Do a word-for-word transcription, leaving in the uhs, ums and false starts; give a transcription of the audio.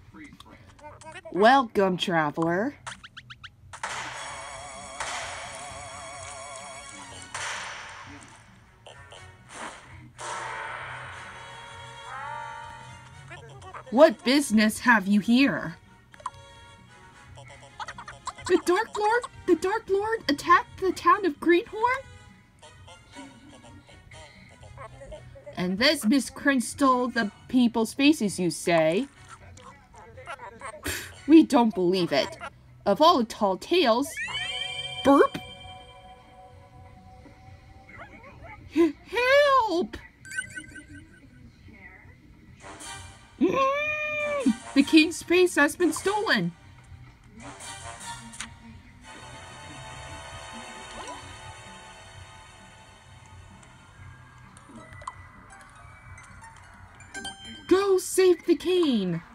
Welcome, traveler. What business have you here? The Dark Lord, the Dark Lord attacked the town of Greenhorn? And this Miss Crunch stole the people's faces, you say? We don't believe it. Of all the tall tales... Burp! Help! Mm, the king's face has been stolen! Go save the cane!